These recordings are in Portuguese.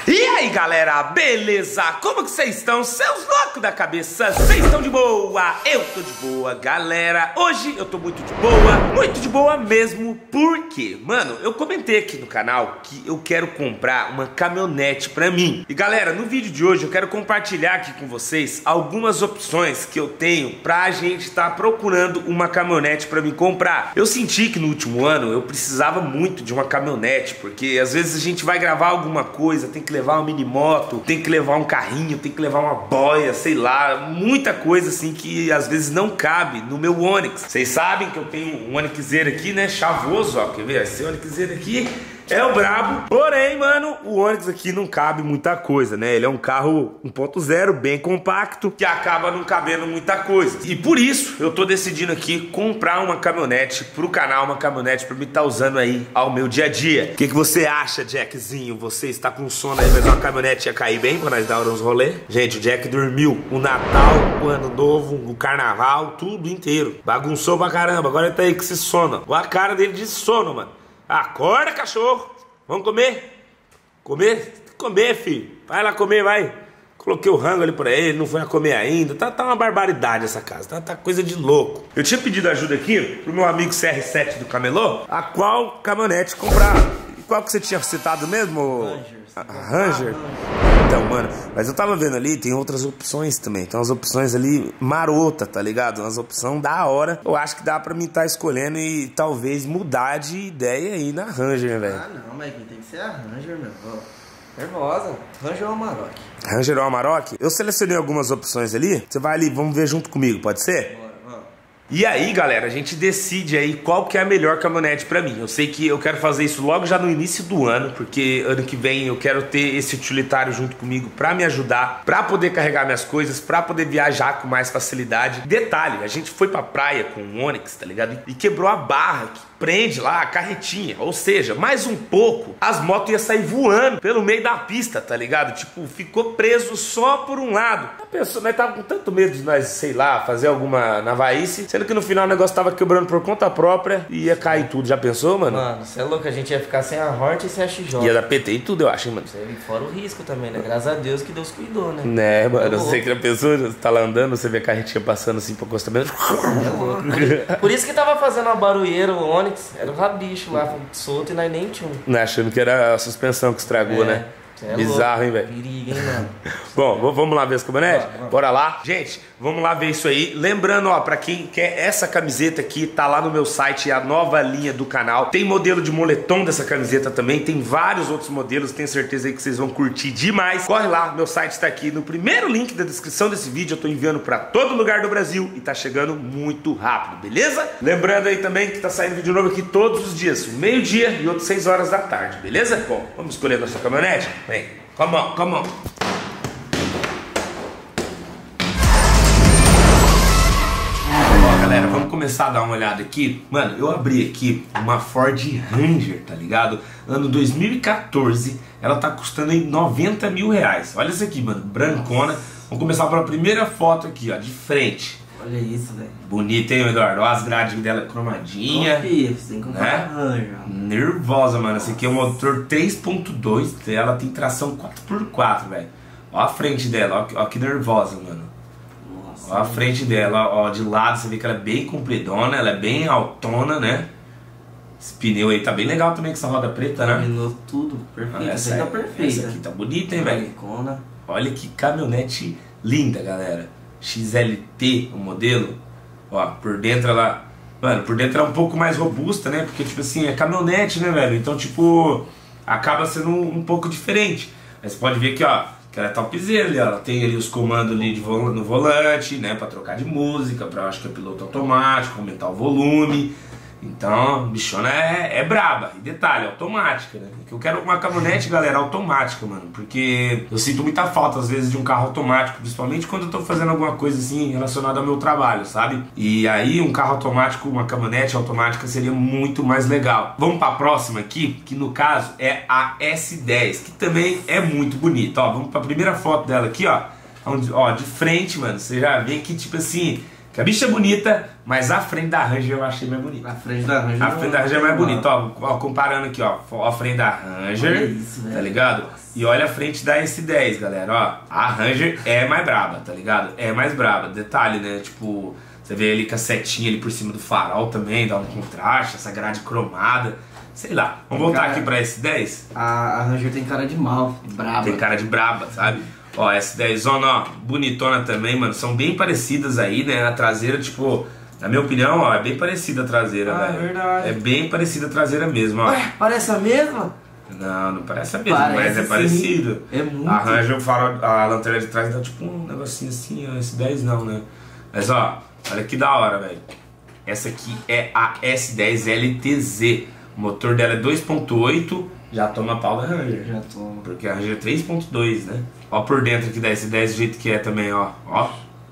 E aí galera, beleza? Como que vocês estão? Seus loucos da cabeça, vocês estão de boa? Eu tô de boa, galera. Hoje eu tô muito de boa mesmo. Porque, mano, eu comentei aqui no canal que eu quero comprar uma caminhonete pra mim. E galera, no vídeo de hoje eu quero compartilhar aqui com vocês algumas opções que eu tenho pra gente tá procurando uma caminhonete pra me comprar. Eu senti que no último ano eu precisava muito de uma caminhonete, porque às vezes a gente vai gravar alguma coisa, tem que levar uma mini moto, tem que levar um carrinho, tem que levar uma boia, sei lá, muita coisa assim que às vezes não cabe no meu Onix. Vocês sabem que eu tenho um Onixeiro aqui, né, chavoso, ó, quer ver? Esse Onixeiro aqui é o brabo, porém, mano, o Onix aqui não cabe muita coisa, né? Ele é um carro 1.0, bem compacto, que acaba não cabendo muita coisa. E por isso, eu tô decidindo aqui comprar uma caminhonete pro canal, uma caminhonete pra me estar usando aí ao meu dia a dia. O que você acha, Jackzinho? Você está com sono aí, mas uma caminhonete ia cair bem pra nós dar uns rolê? Gente, o Jack dormiu o Natal, o Ano Novo, o Carnaval, tudo inteiro. Bagunçou pra caramba, agora ele tá aí com esse sono. Olha a cara dele de sono, mano. Acorda, cachorro! Vamos comer? Comer, filho. Vai lá comer, vai. Coloquei o rango ali pra ele, não foi a comer ainda. Tá uma barbaridade essa casa, tá coisa de louco. Eu tinha pedido ajuda aqui pro meu amigo CR7 do Camelô, a qual caminhonete comprar. E qual que você tinha citado mesmo? Ranger. Então, mano, mas eu tava vendo ali, tem outras opções também. Tem umas opções ali marota, tá ligado? Umas opções da hora. Eu acho que dá pra mim estar escolhendo e talvez mudar de ideia aí na Ranger, velho. Ah, não, mas tem que ser a Ranger, meu. Nervosa. Ranger ou Amarok? Ranger ou Amarok? Eu selecionei algumas opções ali. Você vai ali, vamos ver junto comigo, pode ser? E aí, galera, a gente decide aí qual que é a melhor caminhonete pra mim. Eu sei que eu quero fazer isso logo já no início do ano, porque ano que vem eu quero ter esse utilitário junto comigo pra me ajudar, pra poder carregar minhas coisas, pra poder viajar com mais facilidade. Detalhe, a gente foi pra praia com o Onix, tá ligado? E quebrou a barra que prende lá a carretinha. Ou seja, mais um pouco, as motos iam sair voando pelo meio da pista, tá ligado? Tipo, ficou preso só por um lado. A pessoa, nós tava com tanto medo de nós, sei lá, fazer alguma navaice, sendo que no final o negócio tava quebrando por conta própria e ia cair tudo. Já pensou, mano? Mano, você é louco, a gente ia ficar sem a Hornet e sem a XJ. Ia dar PT e tudo, eu acho, hein, mano. Fora o risco também, né? Graças a Deus que Deus cuidou, né? Né, mano, você que já pensou, você tá lá andando, você vê a carretinha passando assim pro acostamento. É louco. Por isso que tava fazendo uma barulheira, o Onix, era o rabicho lá, solto e nós nem tinha um. Não, achando que era a suspensão que estragou, né? É bizarro, louco. Hein, velho? Perigo, hein, mano? Bom, vamos lá ver as caminhonetes? Bora lá. Gente, vamos lá ver isso aí. Lembrando, ó, pra quem quer essa camiseta aqui, tá lá no meu site, é a nova linha do canal. Tem modelo de moletom dessa camiseta também, tem vários outros modelos, tenho certeza aí que vocês vão curtir demais. Corre lá, meu site tá aqui no primeiro link da descrição desse vídeo, eu tô enviando pra todo lugar do Brasil e tá chegando muito rápido, beleza? Lembrando aí também que tá saindo vídeo novo aqui todos os dias, meio-dia e outros 6 horas da tarde, beleza? Bom, vamos escolher a nossa caminhonete? Vem, come on, come on. Galera, vamos começar a dar uma olhada aqui. Mano, eu abri aqui uma Ford Ranger, tá ligado? Ano 2014, ela tá custando aí 90 mil reais. Olha isso aqui, mano, brancona. Vamos começar pela primeira foto aqui, ó, de frente. Olha isso, velho. Bonita, hein, Eduardo? Olha as grades dela cromadinha. Você tem que comprar né? a Ranger. Nervosa, mano. Esse aqui é um motor 3.2, ela tem tração 4x4, velho. Ó a frente dela, ó que nervosa, mano. Ó a frente dela, ó, de lado você vê que ela é bem compridona, ela é bem altona, né? Esse pneu aí tá bem legal também com essa roda preta, né? Combinou tudo, perfeito. Essa tá perfeita. Essa aqui tá bonita, hein, velho? Icona. Olha que caminhonete linda, galera. XLT, o modelo. Ó, por dentro ela... Mano, por dentro ela é um pouco mais robusta, né? Porque, tipo assim, é caminhonete, né, velho? Então, tipo, acaba sendo um pouco diferente. Mas você pode ver que, ó, que ela é topzera ali, ó. Ela tem ali os comandos ali no volante, né? Pra trocar de música, pra, acho que é piloto automático, aumentar o volume. Então, bichona é braba. E detalhe, automática, né? Eu quero uma caminhonete, galera, automática, mano. Porque eu sinto muita falta, às vezes, de um carro automático. Principalmente quando eu tô fazendo alguma coisa, assim, relacionada ao meu trabalho, sabe? E aí, um carro automático, uma caminhonete automática seria muito mais legal. Vamos pra próxima aqui, que no caso é a S10, que também é muito bonita. Ó, vamos pra primeira foto dela aqui, ó. Onde, ó, de frente, mano, você já vê que, tipo assim... Que a bicha é bonita, mas a frente da Ranger eu achei mais bonita. A frente da Ranger. A frente da Ranger é mais bonita, ó, comparando aqui, ó, a frente da Ranger, isso, tá ligado? E olha a frente da S10, galera, ó. A Ranger é mais braba, tá ligado? É mais braba. Detalhe, né? Tipo, você vê ali com a setinha ali por cima do farol também, dá um contraste, essa grade cromada. Sei lá. Vamos voltar aqui pra S10? A Ranger tem cara de mal, braba. Tem cara de braba, sabe? Ó, S10zona, ó, bonitona também, mano. São bem parecidas aí, né? A traseira, tipo, na minha opinião, ó, é bem parecida a traseira, velho. É verdade. É bem parecida a traseira mesmo, ó. Ué, parece a mesma? Não parece a mesma, Parece, mas é sim. parecido. É muito. A Ranger, a lanterna de trás dá tipo um negocinho assim, ó. S10 não, né? Mas ó, olha que da hora, velho. Essa aqui é a S10 LTZ. O motor dela é 2.8. Já toma pau da Ranger. Já toma. Porque a Ranger é 3.2, né? Ó por dentro aqui da S10 do jeito que é também, ó. Ó.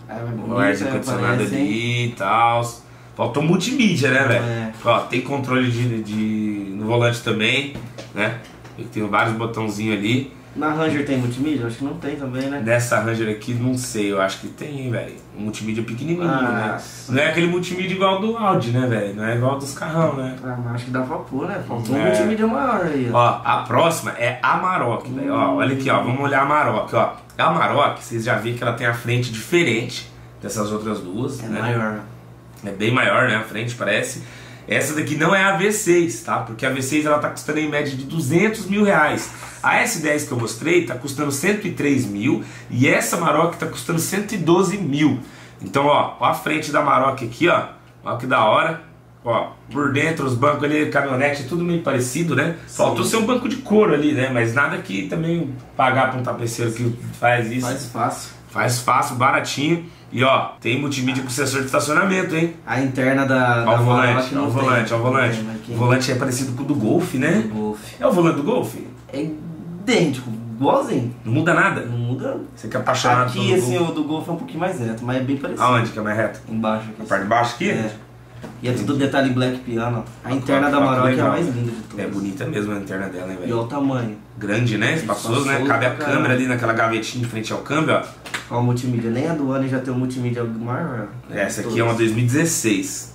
O ar condicionado ali e tal. Faltou multimídia, né, velho? É. Ó, tem controle no volante também, né? Tem vários botãozinhos ali. Na Ranger tem multimídia? Acho que não tem também, né? Nessa Ranger aqui, não sei, eu acho que tem, velho. Um multimídia pequenininho, né? Nossa. Não é aquele multimídia igual do Audi, né, velho? Não é igual dos carrão, né? Ah, mas acho que dá pra pôr, né? Faltou um É. multimídia maior aí, ó. Ó, a próxima é a Amarok, velho. Ó, olha aqui, ó. Vamos olhar a Amarok, ó. A Amarok, vocês já viram que ela tem a frente diferente dessas outras duas, É né? maior. É bem maior, né? A frente parece. Essa daqui não é a V6, tá? Porque a V6 ela tá custando em média de 200 mil reais. A S10 que eu mostrei tá custando 103 mil e essa Amarok tá custando 112 mil. Então, ó a frente da Amarok aqui, ó. Ó que da hora. Ó, por dentro os bancos ali, caminhonete, tudo meio parecido, né? Faltou ser um banco de couro ali, né? Mas nada que também pagar pra um tapeceiro que faz isso. Mais fácil. Faz fácil, baratinho. E ó, tem multimídia com sensor de estacionamento, hein? A interna da Ó o volante, Amarok ó não o volante, tem. ó o volante. Não tem, mas quem- O volante é parecido com o do Golf, né? Do Golf. É o volante do Golf? É idêntico, igualzinho. Não muda nada? Não muda. Você que é apaixonado Aqui, pelo assim, Golf. o do Golf é um pouquinho mais reto, mas é bem parecido. Aonde que é mais reto? Embaixo aqui. A parte de baixo aqui? É. E é tudo detalhe black piano. A interna Ó, da ó, que Amarok é a legal. mais linda de todas. É bonita mesmo a interna dela, hein, E olha velho? o tamanho. Grande, né? Espaçoso, né? Espaçoso Cabe a pra câmera caramba. ali naquela gavetinha de frente ao câmbio, ó. Olha o multimídia. Nem a do ano já tem o multimídia maior. Essa aqui é uma 2016.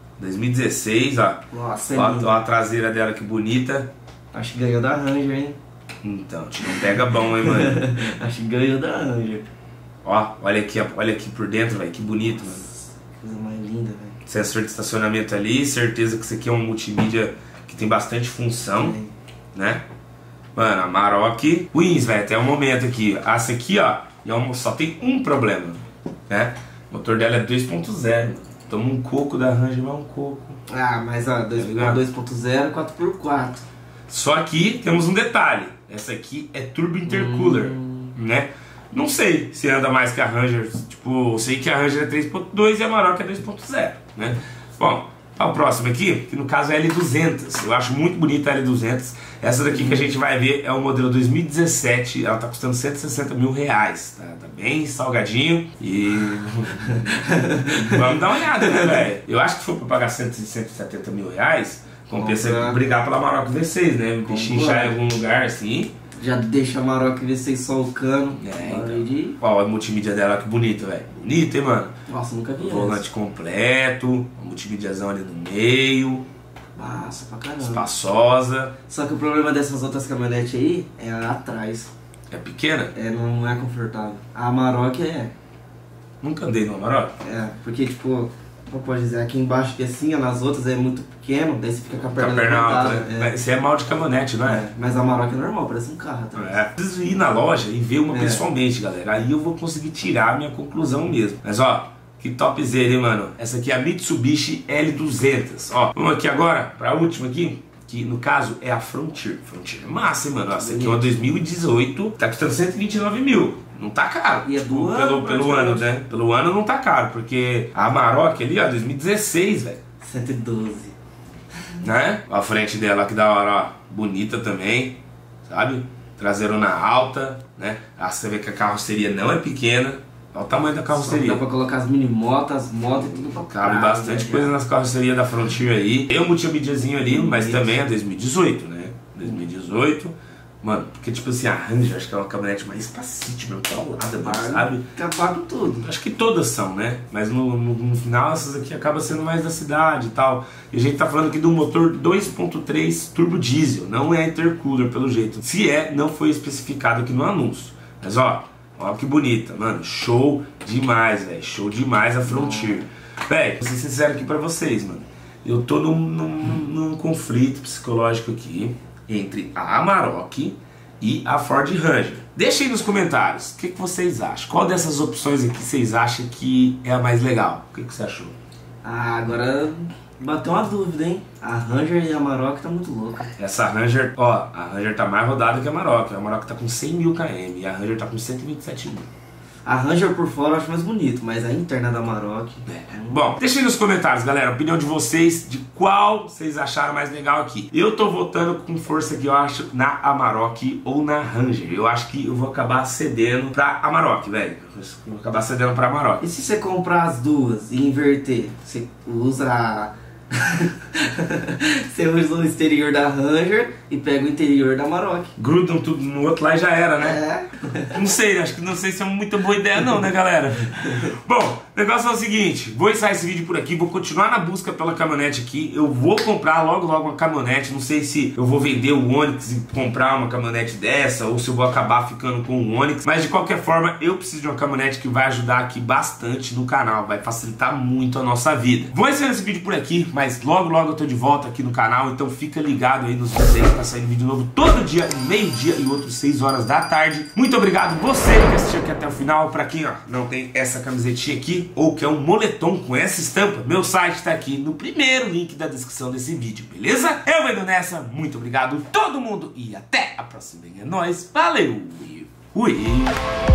2016, ó. Nossa, é Ó, lindo. ó a traseira dela que bonita. Acho que ganhou da Ranger, hein? Então, não pega bom, hein, mano? Acho que ganhou da Ranger. Ó, olha aqui por dentro, velho. Que bonito, mano. Coisa mais linda, velho. Sensor de estacionamento ali, certeza que isso aqui é um multimídia que tem bastante função, né? Mano, a Amarok Wins, velho, até o momento aqui. Essa aqui, ó, só tem um problema, né? O motor dela é 2.0. Toma um coco da Ranger, mas um coco. Ah, mas a 2.0, 4x4. Só que temos um detalhe. Essa aqui é turbo intercooler, né? Não sei se anda mais que a Ranger. Tipo, eu sei que a Ranger é 3.2 e a Amarok é 2.0, né? Bom, a próxima aqui, que no caso é a L200. Eu acho muito bonita a L200. Essa daqui que a gente vai ver é o modelo 2017. Ela tá custando 160 mil reais. Tá bem salgadinho. E vamos dar uma olhada, né, velho? Eu acho que se for pra pagar 170 mil reais, compensa brigar pela Amarok V6, né? Pechinchar em algum lugar assim. Já deixa a Amarok V6 só o cano. Então. Ó, a multimídia dela, que bonita, velho. Bonita, hein, mano? Nossa, nunca vi Volante completo, a multimídiazão ali no meio, Massa pra caramba. espaçosa. Só que o problema dessas outras caminhonetes aí é atrás. É pequena? É, não é confortável. A Amarok é. Nunca andei no Amarok. É, porque tipo, como pode dizer, aqui embaixo que assim, ó, nas outras é muito pequeno, daí você fica com a Com a perna perna alta, levantada. né? Isso é mal de caminhonete, não é? É, mas a Amarok é normal, parece um carro atrás. É. Preciso ir na loja e ver uma pessoalmente, galera. Aí eu vou conseguir tirar a minha conclusão mesmo. Mas ó, que topzera, hein, mano? Essa aqui é a Mitsubishi L200. Ó, vamos aqui agora pra última aqui. Que no caso é a Frontier. Frontier é massa, hein, mano? Essa aqui é uma 2018, tá custando 129 mil. Não tá caro. E é do ano, pelo ano, né? Pelo ano não tá caro, porque a Amarok ali, ó, 2016, velho. 112. Né? A frente dela que da hora, ó, bonita também, sabe? Traseirona alta, né? Ah, você vê que a carroceria não é pequena. Olha o tamanho da carroceria. Dá pra colocar as mini motos, as motos e tudo pra Cabe trás, bastante né? coisa nas carrocerias da Frontier aí. Tem um multimídiazinho ali, mas também é 2018, né? 2018. Mano, porque tipo assim, a Ranger acho que é uma caminhonete mais pacífica, mesmo, trollada, mano, sabe? Acabaram tudo. Acho que todas são, né? Mas no final essas aqui acabam sendo mais da cidade e tal. E a gente tá falando aqui do motor 2.3 turbo diesel, não é intercooler pelo jeito. Se é, não foi especificado aqui no anúncio. Mas ó que bonita, mano, show demais, velho, show demais a Frontier. Velho, vou ser sincero aqui pra vocês, mano. Eu tô num conflito psicológico aqui entre a Amarok e a Ford Ranger. Deixa aí nos comentários o que vocês acham. Qual dessas opções aqui vocês acham que é a mais legal? O que você achou? Ah, agora bateu uma dúvida, hein? A Ranger e a Amarok tá muito louca. Essa Ranger, ó, a Ranger tá mais rodada que a Amarok. A Amarok tá com 100 mil km e a Ranger tá com 127 mil. A Ranger por fora eu acho mais bonito, mas a interna da Amarok... Bom, deixa aí nos comentários, galera, a opinião de vocês, de qual vocês acharam mais legal aqui. Eu tô votando com força aqui, eu acho, na Amarok ou na Ranger. Eu acho que eu vou acabar cedendo pra Amarok, velho. Vou acabar cedendo pra Amarok. E se você comprar as duas e inverter? Você usa... Você usa o exterior da Ranger e pega o interior da Amarok. Grudam tudo no outro lá e já era, né? É. Não sei se é uma muito boa ideia não, né, galera? Bom, o negócio é o seguinte, vou encerrar esse vídeo por aqui, vou continuar na busca pela caminhonete aqui. Eu vou comprar logo uma caminhonete, não sei se eu vou vender o Onix e comprar uma caminhonete dessa, ou se eu vou acabar ficando com o Onix. Mas de qualquer forma, eu preciso de uma caminhonete que vai ajudar aqui bastante no canal, vai facilitar muito a nossa vida. Vou encerrar esse vídeo por aqui, mas logo eu tô de volta aqui no canal, então fica ligado aí nos vídeos, tá saindo vídeo novo todo dia, meio-dia e outros 6 horas da tarde. Muito obrigado você que assistiu aqui até o final. Pra quem ó, não tem essa camisetinha aqui, ou quer um moletom com essa estampa, meu site tá aqui no primeiro link da descrição desse vídeo, beleza? Eu vou indo nessa, muito obrigado todo mundo e até a próxima. É nóis, valeu e fui!